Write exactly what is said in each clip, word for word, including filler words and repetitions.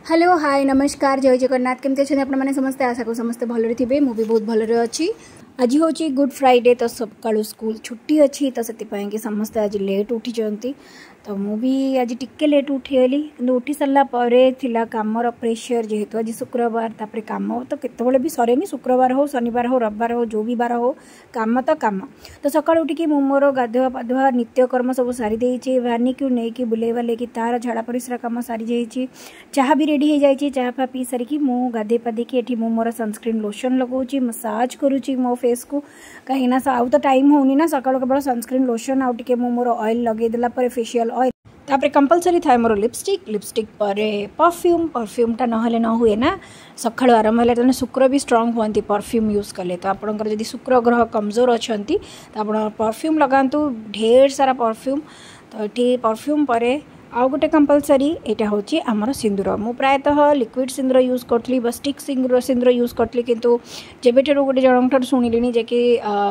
Hello hi नमस्कार जय जगन्नाथ केमती अच्छे आपने समस्ते आशा को समस्ते भलरे थे मुझे बहुत भलरे अच्छी। आज हूँ गुड फ्राइडे तो सकालू स्कूल छुट्टी अच्छी तो से समस्ते आज लेट उठी तो मु भी आज टिके लेट उठीगली कि उठी सारा थिला कामर प्रेशर जेहेतु आज शुक्रवार तापर काम तो केतबले भी सरेनी शुक्रवार हो शनिवार हो रविवार हो जो भी बार हो काम तो काम तो सकाल उठिकी मु मोर गाधुआ पाधुआ नित्यकर्म सब सारी देइछि भानी को लेकिन बुलेवा लेकिन तार झाड़ा परिश्रा कम सारी जाइए चाह भी रेडी हो जाइए चाह फा पी सारिकी मु गाधे पाधेकी एठी मु मोर सनस्क्रीन लोशन लगाउछि मसाज करुछि मो फेस को कहीं ना आउ तो टाइम होनी ना सकाल केवल सनस्क्रीन लोशन आउ टिके मु मोर ऑयल लगे देला पर फेशियल ऑयल तापर कंपलसरी थाए मोर लिपस्टिक लिपस्टिक पर परफ्यूम परफ्यूमटा नहले न हुए ना सकाल आरंभ है तेना शुक्र भी स्ट्रंग होती परफ्यूम यूज कले तो आपंकर जदि शुक्र ग्रह कमजोर अच्छा तो आप परफ्यूम लगातु ढेर सारा परफ्यूम तो ये परफ्यूम पर आउ गोटे कंपलसरी यहाँ हूँ आमर सिंदूर मु प्रायतः लिक्विड सिंदूर यूज करी बस स्टिक सिंदूर सिंदूर यूज करी किंतु जेबे गोटे जन शुणिली जे कि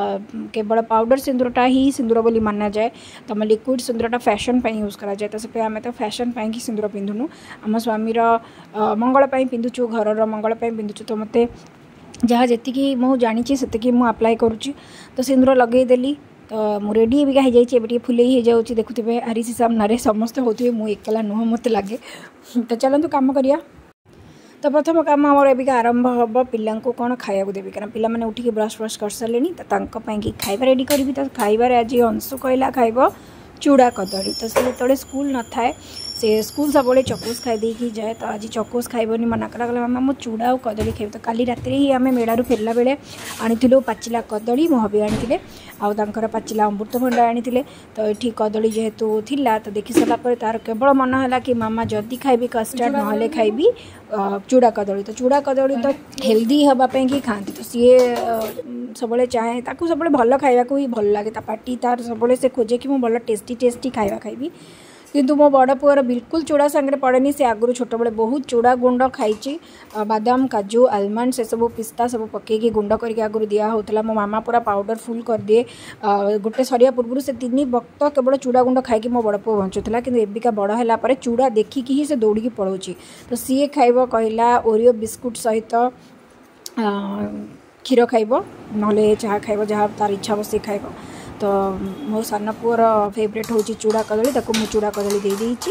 केवल पाउडर सिंदूरटा ही सिंदूर बोली माना जाए तो आम लिक्विड सिंदूरटा फैशन यूज करा जाए तो से आम तो फैशन ही सिंदूर पिंधुनु आम स्वामीर मंगल पिंधुचु घर मंगल पिंधुचु तो मत जहाँ जी मुझे जानी से मुझे अप्लाई करुच्ची तो सिंदूर लगेदेली तो मु रेडी भी हो जाए फुले हो जाऊँगी देखुए आरिसी सामने समस्त होते मुझे एकला नुह मत लगे तो चलतु कम करिया। तो प्रथम कम आमर एबिका आरंभ हम पिला कौन खाया देवी कारण पिला मैंने उठिक ब्रश ब्रश कर सारे तो खाଇବା रेडी करी तो खाइबार आज अंशु कहला खाइब चूड़ा कदली तो सी जो स्कूल न थाए से स्कूल सब चकोस खाई देकी जाए तो आज चकोस खाइबनी मना करा मामा मो चूड़ा और कदली खाइब तो काली रात ही आम मेड़ू फेरला बेले आनी पाचिला कदली मो हबी आनी आउर पाचिला अमृतभंडा आनी तो ये कदली जेहेतु थिला तो देखी सारापर तार केवल मन है कि मामा जदि खाइबी कस्टार्ड ना खाइबी चूड़ा कदली तो चूड़ा कदली तो हेल्दी हाँपाई कि खाती तो सी सब चाहे ताकू सब भल खाइबा ही भल लगे पार्टी तार सब से खोजे कि भल टेस्टी टेस्टी खाइबा खाइबी किंतु मो बड़ पुअर बिल्कुल चूड़ा सांगे पड़ेनी से आगु छोट बड़े बहुत चूड़ा गुंड खाई बादाम काजू आलमंड से सब पिस्ता सब पकईकि गुंड करके आगु दिया होता मो मामा पूरा पाउडर फुल कर दिए गोटे सरिया पूर्व से तीन वक्त केवल चूड़ा गुंड खाई मो बड़ पुआ बंचुला कि एबिका बड़ है चूड़ा देखिकी ही से दौड़ी पड़ोची तो सी खाइब कहला ओरियो बिस्कुट सहित क्षीर खाइब ना चाह खाइब जहाँ तार इच्छा बस खाइब तो मो सान पुअर फेवरेट हूँ चूड़ा कदली ताको मु चूड़ा कदली दे देइछि।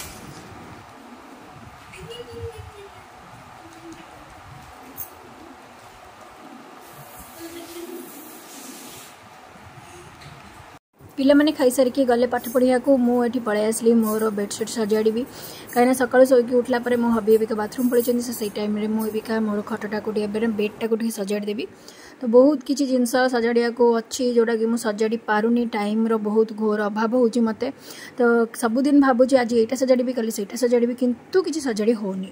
पिला माने खाई सारिकी गले पाठ पढ़िया को मुझे पलि आसली मोर बेडसीट सजाड़ी कहीं सकाल शोक उठला मो हबी एबिका बाथरूम पड़े से टाइम मुझे मोर खटटा को बेडटा को सजाड़ी देवी तो बहुत किसी जिनस सजाड़िया को अच्छी जोड़ा कि मुझे सजाड़ी पारुनी टाइम रो बहुत घोर अभाव होची मते तो सबुदिन भावुची आज एटा सजाड़ी कल से सजाड़ी किंतु किसी सजाड़ी होनी।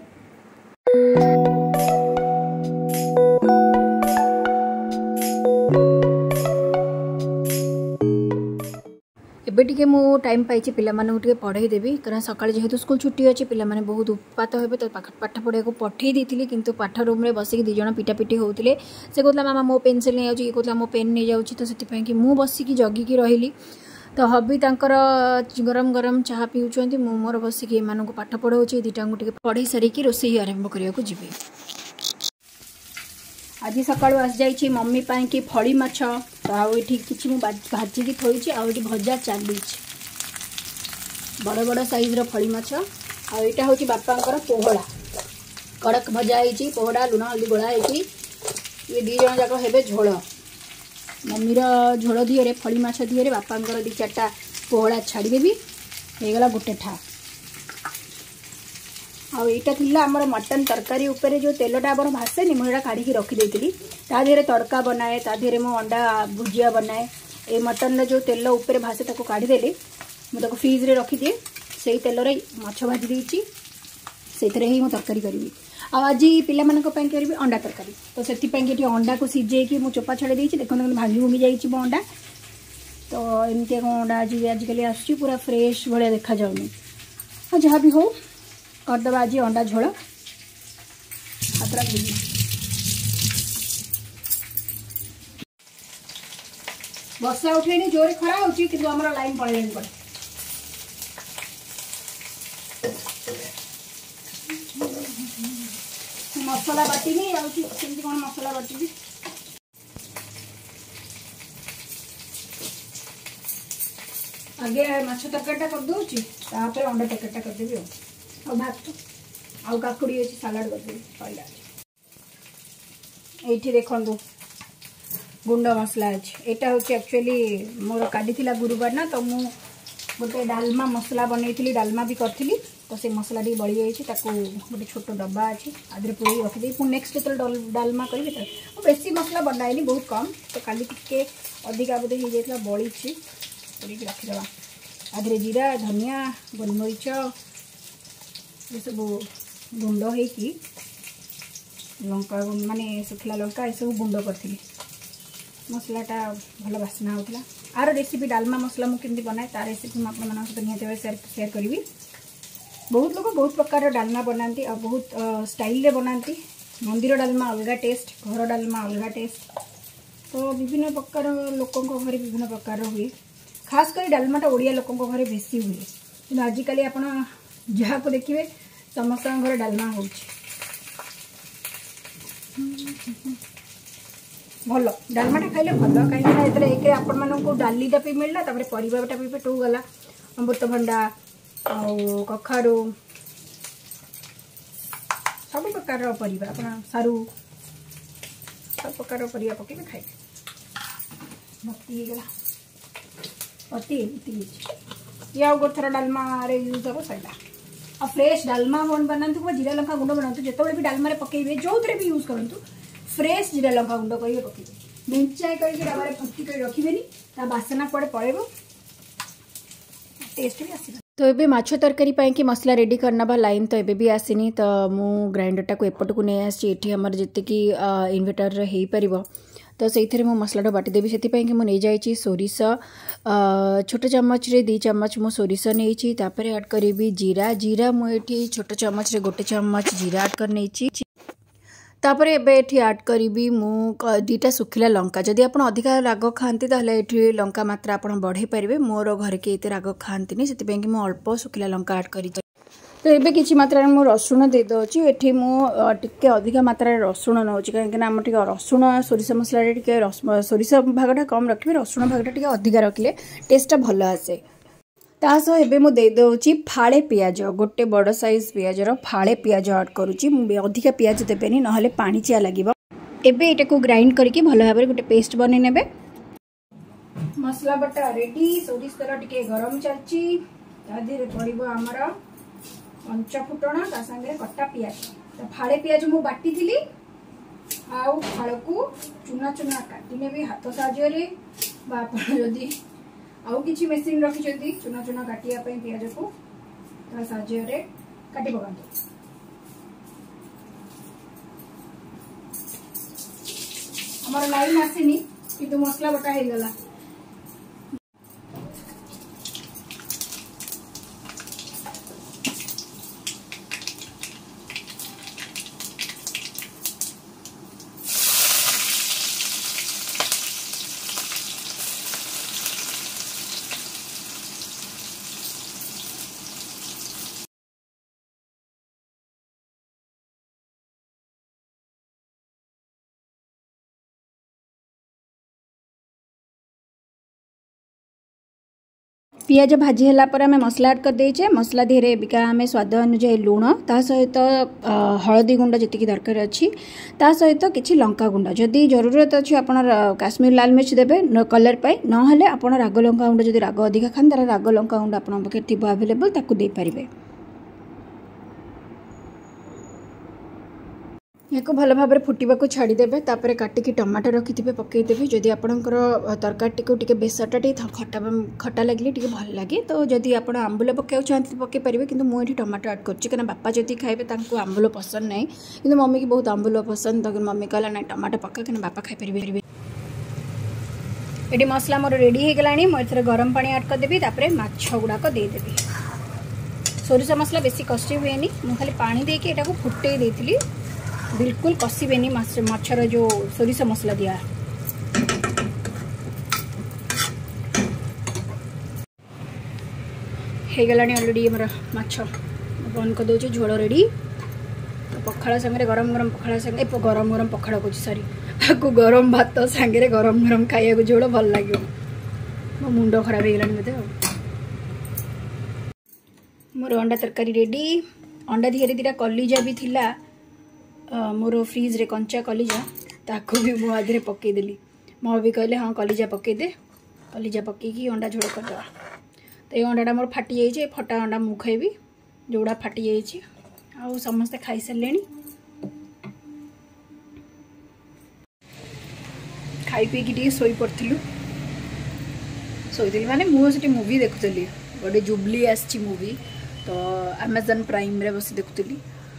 एबे टिके मु टाइम पाइछि पिला मानू टिके पढ़ाई देबी कारण सकाळ जेहेतु स्कूल छुट्टी अछि पिला माने बहुत उत्पात हेबे तो पाठ पढ़िया को पठेई देथिली किंतु पाठ रूम रे बसिक दि जण पिटापिटी होउतिले से कहला मामा मो पेंसिल नै आउछि कहला मो पेन नै जाउछि तो सेति पय कि मु बसिक जगी की रहिली तो हबी तांकर गरम गरम चाह पिउछंती मु मोर बसिक एमानू पाठ पढ़ाउछि दिटांगु टिके पढ़ाई सारी कि रोसई आरंभ करिया को जिबे। आज सकाळु आस जाइछि मम्मी पाई कि फड़ी माछ तो आउ ये किसी मुझे भाजिकी थोड़ी आउ ये भजा चली बड़ बड़ साइज फड़ी माछ आईटा हूँ बापांकर पोहड़ा कड़क भजा होती पोहड़ा लुण हल्दी गोला होती ये दी जन जाक हे झोल मम्मीर झोल दिहरे फड़ी माछ दिहरे बापांकर दी चार्टा पोहड़ा छाड़देवी होगला गोटे ठा आईटा थिला आमर मटन तरकारी उपरे जो तेलटा आमर भासेनी मुझे काढ़ी रखीदी ता देहरे तड़का बनाए ता देहरे मो अंडा भुजिया बनाए ये मटन जो तेल उपरे भासे ताको काढ़ीदेली मुझे फ्रिज रे रखीदिए से तेल रे माछ भाजी देइछि से ही मो तरकारी करी आज पाई करी अंडा तरकारी तो से अंडा को सीझे कि मुझे चोपा छाड़ी देइछि देखो भांगी भूंगी जाइछि मो अंडा तो एमती अंडा आज आजिकल आसुछि पूरा फ्रेश भाया देखा जाउनी और जहाँ भी हो करदे आज अंडा झोल हाथरा भूजी वर्षा उठेनी जोर खरा होची कि हमर लाइन पळेनी पड़े मसला बाटिनी आमती कौन मसला बाटिनी आगे माछ तरकारीटा कर दूची तापर अंडा तरकारीटा कर देबी आ भात आ काकुड़ी अछि सलाड कर देबी पइला एठी देखंदु गुंड मसला अछि एटा होछि एक्चुअली मोर काडी थिला गुरुवार ना तो मु गोटे डालमा मसला बनैथिली डालमा भी करथिली तो से मसला डी बळी जाइछि ताको गोटे छोटो डब्बा अछि आदरे पुरी रखि दे पु नेक्स्ट तो डालमा करबी त बेसी मसला बनाइनी बहुत कम तो काली टिके अधिका बोधे हो जाइतला बळी छि पुरी रखि देबा आदरे जीरा धनिया गोलमरिच ये सब गुंड होइकी लंका माने सुखला लंका ये सब गुंड करथिली मसलाटा भल बासना होता आर रेसिपी डालमा मसला मुझे केमती बनाए तार रेसिपी मुझे आप सहित निहत शेयर शेयर करी बहुत लोग बहुत प्रकार डालमा बनाती और बहुत स्टाइल रे बनाती मंदिर डालमा अलग टेस्ट घर डालमा अलग टेस्ट तो विभिन्न प्रकार लोकों घरे विभिन्न प्रकार हुए खास कर डालमाटा ओडिया लोकों घरे बेसी हुए कि आजिकल आप जहाँ को देखिए समस्त घर डालमा हो भल डालमाटा खाइले भल कहीं एक आपण मानक डालीटा भी मिलला परिवाटा भी पेट गला अमृतभंडा आउ कखारू सब प्रकार परिवा आप सारू सब प्रकार परिवा पकड़े खाइबे भक्ति गला पति ये आउ गोटे थर डालमा रे यूज हम सैला आ फ्रेश डालमा वन बनातु जीरा लंका गुंड बनातु जिते भी डालमा पकड़े जो थे भी यूज करूँ फ्रेश जीरा लंका गुंड कर पकड़े बेंचाए करके डबारे भर्ती कर रखिबेनी ता बासना पड़े पड़ेबो टेस्ट भी आसीबो तो एबे माछ तरकारी पाई कि मसला रेडी करना बा लाइन तो एबे भी आसीनी तो मु ग्राइंडरटा को एपट को नै आसी एठी हमर जत्ते कि इन्वर्टर रे हेई परिबो तो से मु मसलाटा बाटी देवी से कि मुझे जाइए सोरिष छोट चम्मच रे दी चम्मच मु सोरिष नहीं तापर ऐड करी जीरा जीरा मुझे छोट चम्मच रे गोटे चम्मच जीरा ऐड कर नहीं तापर एबे एठी ऐड करी मु दीटा सुखिला लंका जदि आप अधिका राग खाती ये लंका मात्रा आप बढ़े पारे मोर घर के ये राग खाती से मु अल्प सुखिला लंका ऐड करी तो ये किसी मात्रा में रसुण दे दूची एठी मुझे अधिका मात्रा रसुण नौ कहीं आम टे रसुण सोरिष मसला सोरिष भागटा कम रखिए रसुण भागटा टे अधिका रखिले टेस्टा भल आसे तासह एबे मु दे दउची फाळे पियाज गोटे बड़ साइज पियाज रो फाळे पियाज ऐड करूची अधिका पियाज देबेनी नहले पानी चिया लागिबो एबे एटा को ग्राइंड करके भल भाबरे गोटे पेस्ट बनै नेबे मसला बटा रेडी सोरिष तेल टिके गरम चलची तादी रे पड़िबो हमर पंच फुटण ता संगे कट्टा पियाज तो फाळे पियाज मु बाटी थिली आउ फाळ को चुना चुना काटी नेबे हाथ साहाय्य रे बा आपण जदी आउ किछि मेसिन रखिछथि चुना चुना काटिया पई पियाज को ता साहाय्य रे काटी पकांतो हमर लाइन आसीनी किंतु मसला बटा हे गला पियाज भाजी है पर आम मसला ऐड कर देचे मसला धीरे बिका आम स्वाद अनुसार लुण ता सहित हलदी गुंड जी दरकार अच्छी ता सहित किसी लंका गुंड जदि जरूरत अच्छी आप काश्मीर लाल मिर्च देवे कलर पाई ना आप राग लंका गुंड जब राग अधिका खान तार राग लंका गुंड आप थी आवेलेबल ताकू दे पारिबे या भल भाव में फुटा छाड़देवे तापर काटिकी टमाटो रखिथे पकईदेवे जदि आपंकर तरकारी टी बेसरटा टी खटा खटा लगे टी भल लगे तो जदि आप आंबुल पकाई चाहते पकई पारे कि मुझे टमाटो ऐड कर बापा जदि खाइबे आंबुल पसंद नहीं कि मम्मी की बहुत आंबुल पसंद तो मम्मी कहला ना टमाटो पका कि बापा खाई पारे ये मसला मोर रेडी हो गलानी मुझे गरम पानी ऐड करदेवी तापर माछ गुड़ाक देदेवी सोरिष मसला बेसी कष्टी हुए मुझे खाली पानी देके एटा को फुटे देती बिल्कुल कषिबेनी मछर जो सोरिष मसला दिया हो गलानी ऑलरेडी मोर माछ बंद कर दे झोल रेडी पखाड़ सांगे गरम गरम पखाड़ सांगे गरम गरम पखाड़ को सॉरी आपको गरम भात सांगे गरम गरम खाइया झोल भल लगे मो मुंड खराब हो गलानी बोधे मोर अंडा तरकारी रेडी अंडा धिरे दिटा कलिजा भी थिला मोर फ्रिज रे कंचा कलिजा ताको भी मो आधे पकईदेली मो भी कहले हाँ कलिजा पकईदे कलिजा पकईकी अंडा झोल करदे तो ये अंडाटा मोर फाटी जाइए फटा अंडा मु खाइबी जोड़ा फाटी जाइए आउ समस्ते खाई सारे खाई पीकी टे शोई पड़ू शोई माने मुझे मूवी देखुली गोटे जुबली आसी मूवी तो अमेजन प्राइम रे बस देखुली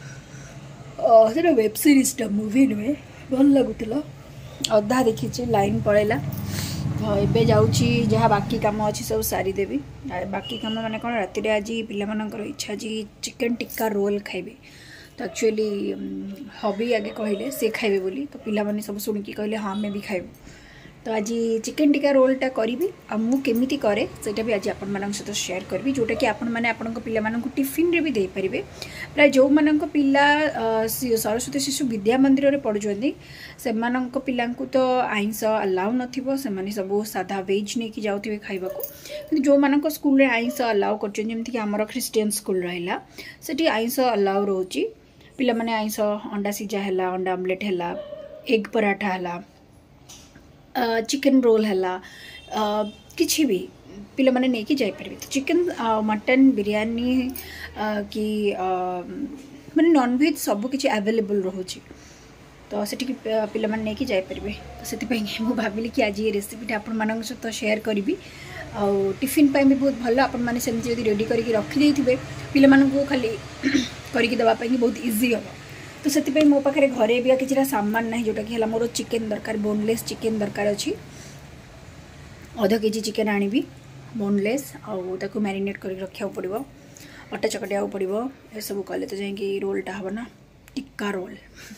से वेब सीरीजटा मूवी नुहे भल लगुला अधा देखी लाइन पड़ेगा एबे जाऊँगी जहाँ बाकी काम अच्छी सब सारीदेवी बाकी काम माने कौन राति आज पिलामानकर इच्छा जी चिकेन टिक्का रोल खाइबे तो एक्चुअली हबी आगे कहले सी खाइबे बोली तो पिलामाने सब शुणिकी कहले हाँ आमे भी खाइबू तो आज चिकेन टिक्का रोलटा करी आ मु केमिति करे सेटा भी आज आपण मानक सहित शेयर करी जोटा कि आपण माने आपण पिला मानक टिफिन रे भी दे परिबे प्राय जो मानक पिला सरस्वती शिशु विद्या मंदिर रे पढुचंदी से मानक पिलांकु तो आइंस अलाउ नथिबो से माने सब सादा वेज ने की जाउथिबे खाइबा को किंतु जो मानक स्कूल रे आइंस अलाउ करचन जेमति कि हमर क्रिश्चियन स्कूल रहला सेठी आइंस अलाउ रहउची पिला माने आइंस अंडा सिजा हला अंडा आमलेट हला एग पराठा हला चिकेन रोल है किसी भी पिला माने नहीं कि जाई परबे तो चिकेन मटन बिरयानी कि माने नॉन वेज सब किसी अवेलेबल रोचे तो सेठी पिला माने नहीं कि जाई परबे तो सेति पई मु भाबिली कि आज ये रेसिपीटा आपण मानक सहित शेयर करी आ टिफिन पाई भी बहुत भल आपण माने सेमति जदी रेडी करके रखी देथिबे पिला मानक खाली करके दवा पाई बहुत इजी हो तो से मो पाखे घरे भी किसी सामान ना जोटा कि मोर चिकेन दरकार बोनलेस चिकेन दरकार अच्छी अध केजी चिकेन आनी बोनलेस आउ मैरिनेट कर रखा पड़ो अटा चकटिया पड़ो ये सब कले तो जाकि रोलटा हम ना टिक्का रोल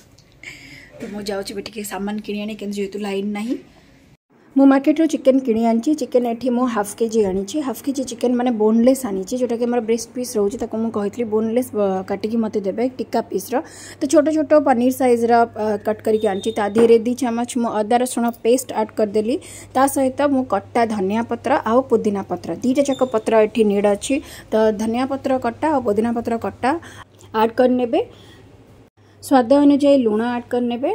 तो मुझे जाऊँगी टे सामान किणी आनी कि जेहेतु लाइन ना मो मार्केट रो चिकेन किणी आनी चिकेन एठी मो हाफ केजी आनी हाफ केजी चिकेन माने बोनलेस आनी जोटा कि हमारा ब्रेस्ट पीस रोचे ताको मु कहितली बोनलेस काटिकी मते देबे टिक्का पीस रो तो छोटो छोटो पनीर साइज रा कट करके आनी ता धीरे दी चम्मच मु अदा रसुण पेस्ट ऐड कर देली ता सहित मु कट्टा धनिया पत्र आउ पुदीना पत्र दीटा जाक पत्र एठी नीड अछि तो धनिया पत्र कट्टा और पुदीना पत्र कट्टा ऐड कर नेबे स्वाद अनुसार लूण ऐड कर नेबे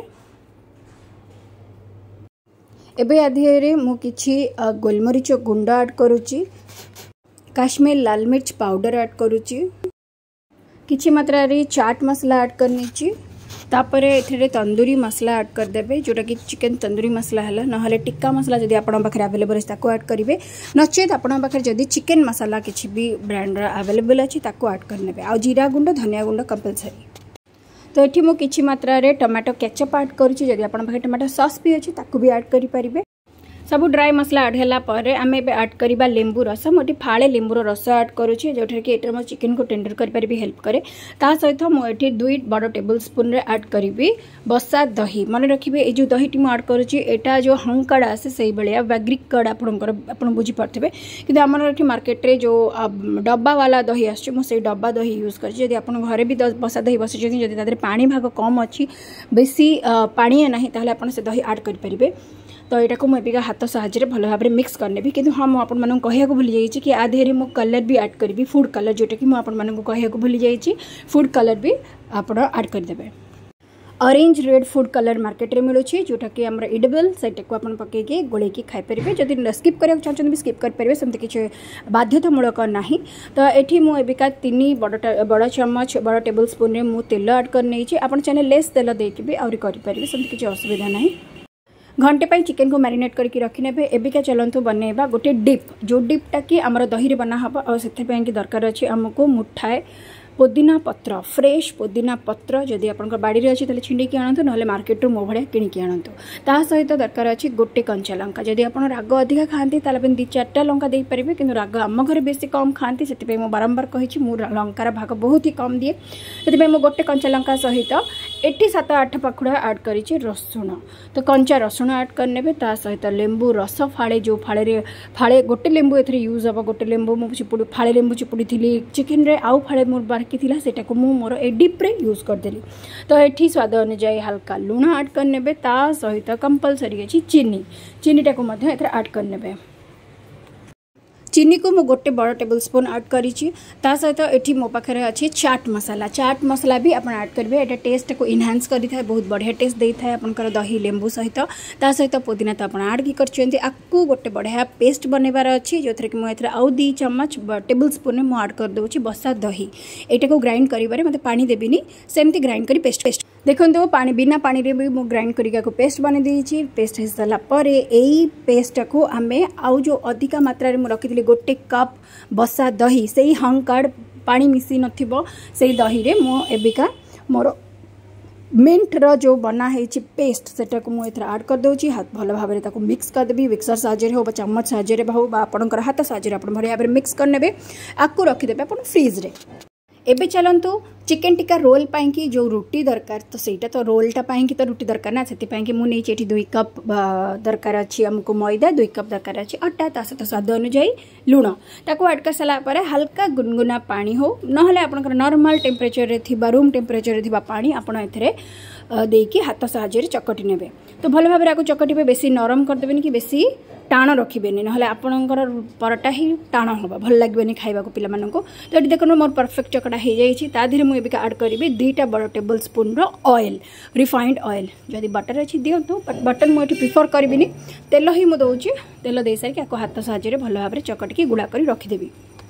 एबे आधे मु किछि गोलमरीच गुंड ऐड करुची काश्मीर लाल मिर्च पाउडर ऐड करुची किछि मात्रा रे चाट मसला ऐड करनीची तापरे एथिरे तंदूरी मसला ऐड कर देबे जोटा कि चिकेन तंदूरी मसला हला नहले टिक्का मसला जदी आपण पाखरे अवेलेबल अछि ताको ऐड करिवे नचेत आपण पाखरे जदी चिकेन मसला किछि भी ब्रांड रा अवेलेबल अछि ताको ऐड कर नेबे आ जीरा गुंड धनिया गुंड कंपलसरी तो ये मु किछि मात्रा रे टमाटो केचप ऐड करूची जदी आपण पाखे टमाटो सॉस भी अछि ताको भी ऐड करि परिबे सब ड्राई मसला ऐड होला परे आमे बे ऐड करिबा लेंबू रस मोटी फाळे लेंबू रस ऐड करूची जोठे कि एटर मो चिकेन को टेंडर कर परिबे हेल्प करे ता सहित मो एठी दुई बड़ टेबल स्पून रे ऐड करिबी बसा दही मन रखिबे ए जो दही टी मो ऐड करूची एटा जो हंकाड आसे सही बेलिया वैग्रिक कार्ड आपनकर आपन बुझी पड़थिबे किंतु हमर एठी मार्केट रे जो डब्बा वाला दही आछे मो से डब्बा दही यूज कर जदी आपन घरे भी बसा दही बसि जदी जदी तादरे पानी भाग कम अछि बेसी पानी नाही ताहले आपन से दही ऐड कर परिबे तो यहाँ को मुझे हाथ साहाଯ୍य भल भाव में मिक्स करने किंतु हाँ मुझे कहया भूली जाइए कि आधे मु कलर भी ऐड करी फूड कलर जोटा कि मुझे कहया भूली जाइए फूड कलर भी आप ऐड करदे orange red food colour market रे मिलूँ जोटा कि आम इडेबल से पकईकि गोलैकी खाईपर जब स्किप करा चाहते भी स्किप करेंगे सेमती किसी बाध्यतामूलक ना तो ये मुझे तीन बड़ बड़ चम्मच बड़ टेबल स्पून मु तेल ऐड कर आप चाहिए लेस तेल देकी भी आहरी करेंगे सेमती किसी असुविधा ना घंटे पर चिकेन को मैरिनेट करके रखी ने एबिका चलतु बनइबा गोटे डिप जो डिपटा कि आमर दही रे बना हम और से दरकार अच्छे आमको मुठाए पुदीना पत्र फ्रेश पुदीना पत्र जदि आपन बाड़ी अच्छी ताले छिंडिकी आनतु ना मार्केट मो भाया किणिकी आनतु ता सहित दरकार अच्छी गोटे कंचा लंका जदि आप राग अधिका खाती ताले दी चार्टा लंका दे पारे कि राग आम घर बेसी कम खाती से बारंबार कही लंकार भाग बहुत ही कम दिए से गोटे कंचा लंका सहित एटी सात आठ पाखुड़ा ऐड करी रसुण तो कंचा रसुण ऐड करने ता सहित लेंबू रस फाड़े जो फाड़े फाड़े गोटे लेंबू ए यूज हम गोटे लेंबू मुझे चिपुड़ी फाड़े लेंबू चिपुड़ी थी चिकेन रे आउ फाड़े मोर बाकी थी सेटा को मु मोर ए डिप्रे यूज करदेली। तो ये स्वाद अनुजाई हल्का लुण ऐड करने ता सहित कंपलसरी अच्छी चीनी चीनीटा को ऐड करने चीनी को मु गोटे बड़ टेबल स्पून ऐड करी ता सहित एठी मो पाखे अच्छी चाट मसाला चाट मसाला भी आप ऐड करेंगे एटा टेस्ट को इनहांस करी था बहुत बढ़िया टेस्ट दे था आपनकर दही लेंबू सहित ता सहित पुदीना तो आप ऐड की करछन्ती आकु गोटे बढ़िया पेस्ट बनैबार अच्छी जो थरे कि मु एथरे आउ दी चम्मच टेबल स्पून में ऐड कर दूची बसा दही एटा को ग्राइंड करिबारे मते पानी देबिनी सेमती ग्राइंड करी पेस्ट पेस्ट देखो पानी बिना पानी रे भी मु ग्राइंड करिका को पेस्ट बने देछि पेस्ट हो सारा पर एई पेस्ट को आमे आउ जो अधिका मात्रा रे मु रखिथिली गोटे कप बसा दही से हंकार्ड पानी मिसी नथिबो से दही रे मु एबिका मोर मिंट रो जो बना है पेस्ट सेटा को मुझे ऐड कर दूची हाथ भल भाव में मिक्स करदेवी मिक्सर साहाଯ୍य हो चम्मच साहाଯ୍य हो आपंकर हाथ साहाଯ୍य आप भल भाव मिक्स करने आपको रखिदेवे आप फ्रिज रे। एबे चलतु चिकेन टिक्का रोल पाई जो रुटी दरकार तो सहीटा तो रोलटा पाई तो रुटी दरकार ना से मुझे दुई कप दरकार अच्छी आमको मैदा दुई कप दरकार अच्छी अटा ता सहित स्वाद अनुजाई लुण ताको ऐड कर सारा हल्का गुनगुना पानी हो ना आपंकर नॉर्मल टेम्परेचर रे थिबा रूम टेम्परेचर रे थिबा पानी आपण एथरे देकी हाथ साहाଯ୍य चकटी नेबे तो भल भाव में चकटे बेसी नरम करदेबेनि कि बेसी टाण रखिबेनि नहले आपणकर परोटा ही टाण होबा भल लागबेनि खाइबा को पिला मानको। तो ये देखो मोर परफेक्ट चकटा हो जाइए ता धीरे मुझे ऐड करी दुईटा बड़ टेबल स्पून रो ऑयल रिफाइंड ऑयल जदि बटर अच्छी दिंतु बटर मुझे प्रिफर करी तेल ही मुझे दौची तेल दे सारी आपको हाथ साहाଯ୍य भल भाव में चकटिकी गुड़ा कर रखिदेवी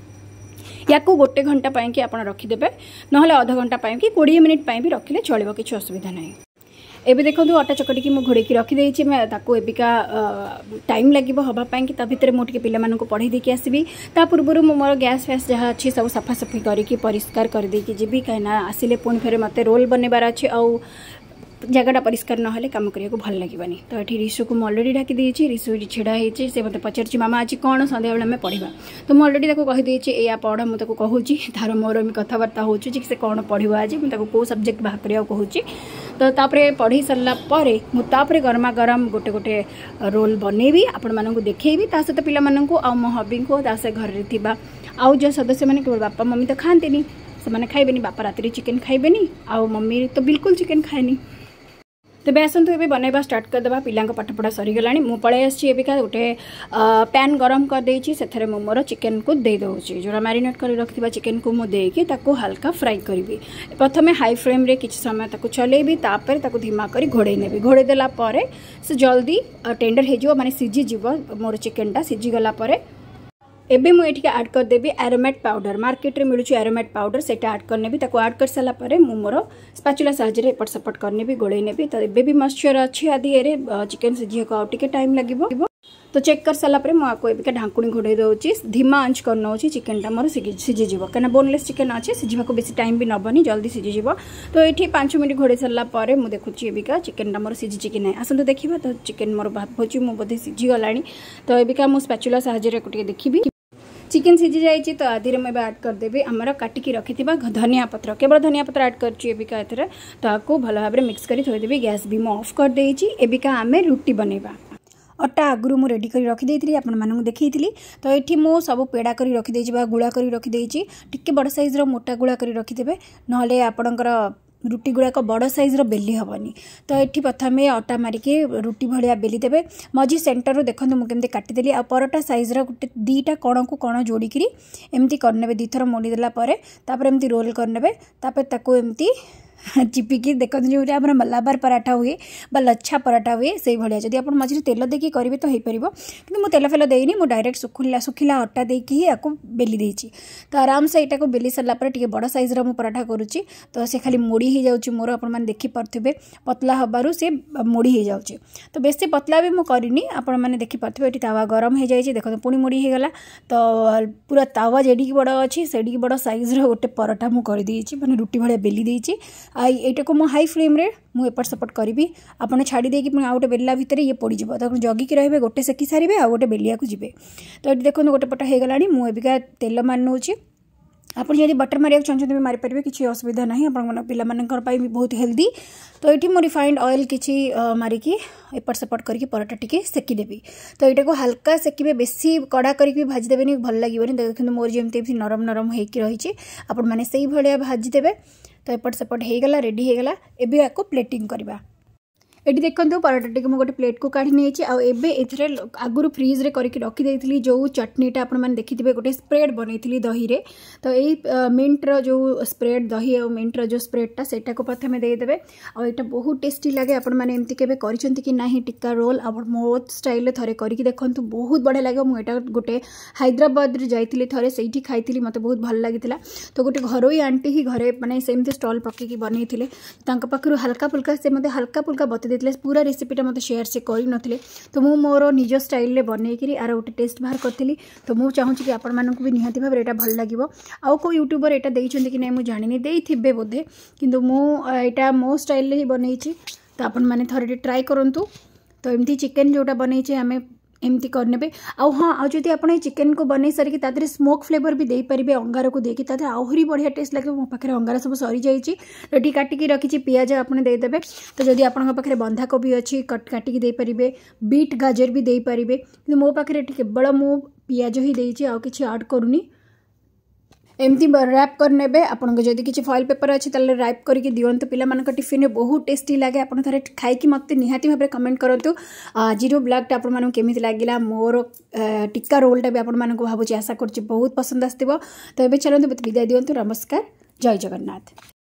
या गोटे घंटा पाई आप रखिदेवे ना अध घंटा पाई कोड़े मिनिट भी रखिले चलो किसी असुविधा ना। एबे देखो आटा चकटिकी मुझे घोड़े रखिदेची मैं ताको एबिका टाइम लगे हाँपाई कि भितर मुझे पिला पढ़े देकी आसबि ता पूर्व मोर गैस फैस जहाँ अच्छी सब सफासफी करके परिष्कार कर देकी जीवी कहीं आसिले पुणी फेर मत रोल बनवार अच्छे आउ जगटा परिष्कार ना कम करने को भल लगे। तो ये रिशु को अलरेडी ढाकी देछि रिशु छिड़ा होती से मत पचार मामा आज कौन सन्ध्या बेले आम पढ़ा तो मुझे अलरेडी कहीदेची या पढ़ मुझे कहूँ तार मोर कथबार्ता हो से कौन पढ़ो आज मुझे कौ सब्जेक्ट बाहर करने कहूँ तो तापरे पढ़ी सारा मुझे गरमा गरम गोटे गोटे रोल बनैबी आपण मानक देखी ता सहित पिला आउ मो हबी को घर में आउ जो सदस्य मैंने केवल बापा मम्मी तो खाती से खाइबेनी बापा राति चिकेन खाइबेनी आउ मम्मी तो बिल्कुल चिकेन खाएनी। तेज आसतु ए बनवा स्टार्ट करदे पिला पाठपढ़ा सरीगला मु पलि आसिका गोटे पैन गरम करदे से मोर चिकेन को दे दूसरी जो मैरिनेट कर रखी चिकेन को मुझे हल्का फ्राई करी प्रथम हाई फ्लेम रे किसी समय ताको चलेबी तापर ताको धीमा करी घोड़े नेबी घोड़े देला परे से जल्दी टेंडर हो माने सीझी मोर चिकेनटा सीझीगला एबे मुझे ऐड करदेवी एरोमेट पाउडर मार्केट रे मिलूँ एरोमेट पाउडर से ऐड करने ऐड कर सारा मु मोर स्पैचुला साहाଯ୍य एपट सेपट करने घोड़े नेबी तो एबे भी मॉइस्चर अच्छी आदि एरे चिकेन सीझे को आउटे टाइम लगे तो चेक कर सारा मुझे ढांकुणी घोड़े दूसरी धीमा आंच कर नौ चिकेनटा मोर सीझीज कहीं बोनलेस चिकेन अच्छे सीझा को बेसी टाइम भी नबनी जल्दी सीझीज तो ये पांच मिनट घोड़े सारा मुझे देखुची एबिका चिकेनटा मोर सीझी कि ना आसतु देखा तो चिकेन मोर भावुची मुझे बोधे सीझीगला तो एबिका मुझे स्पैचुला साहाଯ୍य देखी चिकेन सीझी जाइए तो आधि में ऐड करदेवी आमर काटिकी रखि धनिया पत्र केवल धनिया पत्र ऐड करबिका एथरे तो आपको भल भाव में मिक्स कर थोदेवी गैस भी ऑफ कर देछि एबिका आमे रुटी बनैबा अटा आगुरी मुझे रेडी कर रखी आपको देखी तो ये मु सब पेड़ा कर रखी गुड़ा कर रखी टिके बड़ साइज मोटा गुड़ा कर रखिदे ना आपणकर रुटी गुड़ाक बड़ साइज बेली हेनी तो ये प्रथम अटा मारिकी रुटी भाया बेली देवे मझी सेंटर देखो मुझे काटिदेली आ परोटा साइज गोटे दीटा कण को कण जोड़िकी एमती करने दी थर मोड़ीदेला एमती रोल करने तापर एमती चिपिकी देखते जो आम मलाबार पराठा हुए लच्छा पराठा हुए से भाया जब आप मझे तेल देकी करेंगे तो हो पार कि मुझे तेल फेल देनी मुझे डायरेक्ट सुखिला सुखिला अटा देकी ही आपको बेली देती तो आराम से यहाँ बेली सारापर टे बड़ साइज मु पराठा करुच्ची तो से खाली मोड़ी ही जाऊँगी मोर आपने देखिपे पतला हबार से मोड़ी हो जाऊँगी तो बेसी पतला भी मुझे करनी आपने देखिपे ये तावा गरम हो जाए देखो पुणी मोड़ी होगला तो पूरा तावा जेडी बड़ अच्छी से बड़ साइज गोटे पराठा मुझे करदेची मैंने रुटी भाया बेली देती यहाँ को मु हाई फ्लेम रे मु एपट सेपट करी आपने छाड़ी देकी पुणी आउ गोटे बेला भितर ये पड़ज तो जगिकी रही गोटे सेकी सारे आ गोटे बेलिया को जी तो ये देखो गोटे पट हो गला मुझे तेल मार नौची आप जब बटर मारे चाहते भी मारिपारे किसी असुविधा ना आप भी बहुत हेल्दी। तो ये मुझे रिफाइंड ऑयल किसी मारिकी एपट सेपट करके पराठा टी सेकीदेवी। तो यहाँ को हल्का सेकिबे, बेसी कड़ा करके भाजीदेवे भल लगे। देखते मोर जमी नरम नरम होगी रही आपण मैंने से भाया भाजीदेवे। तो एपट सेपट होगला, रेडी होगला। एबे आपको प्लेटिंग करवा। ये देखो पराठा टी मुझे गोटे प्लेट को काढ़ी नहीं आए आगुरी फ्रिज रे करके रखी जो चटनीटा आप देखिए गोटे स्प्रेड बनई दही रे। तो ये मिंटर जो स्प्रेड दही और मिंटर जो स्प्रेडटा से प्रथम देदेवे। और यहाँ बहुत टेस्टी लगे। आपण मैंने एमती केबे करिसेंती कि नाही टिक्का रोल आप मो स्टाइल थे करके देखूँ, बहुत बढ़िया लगे। मुझे गोटे हैदराबाद रे जाइली थे से खाई मत बहुत भल लगी। तो गोटे घरोई आंटी ही घरे मैंने सेमती स्टॉल पकईकी बनई पाखु हल्का फुल्का से मत हल्का फुल्का बत पूरा रेसिपीटा मत शेयर से करनथिले। तो मु मोर निज स्टाइल रे बनईकरी आर गोटे टेस्ट बाहर करी। तो मुझे चाहूँगी कि आपण मानकु भी निहाती भाव एटा भल लगिवो। आउ को यूट्यूबर एटा देइछन्ति कि नै मु जानिनी, देइथिबे बोधे, किंतु मु एटा मो स्टाइल रे ही बनईछि। तो आपण माने थोड़े ट्राई करंतु। तो एमती चिकन जोटा बनईछे आमे एमती करने। आउ हाँ आउ जदि आपन चिकन को बन सारिकी तादरे स्मोक फ्लेवर भी दे पारे अंगार को देकी तादरे आहरी बढ़िया टेस्ट लगे। मो पाखे अंगार सब सरी जाइए। रेडी काटिकी रखी पियाज आपने देदेवे। तो जदि आपन पाखे बंधाकोबी अच्छी कट काटिकी दे पारिबे, बीट गाजर भी दे पारिबे। कि मो पाखे केवल मु पियाज ही देइछि, आउ किछि ऐड करूनी। एमती रैप करने आपको जदि किसी फॉइल पेपर अच्छी ताले रैप करके दिंतु पिला टिफिन में बहुत टेस्टी लगे। आप थे खाई मत निहाती भाव कमेंट करूँ। आज ब्लॉगटा आपको केमी लगे मोर टिक्का रोलटा भी आपको भावुँ आशा कर बहुत पसंद आसो। तो ये चलते विदाय दिंतु। नमस्कार, जय जगन्नाथ।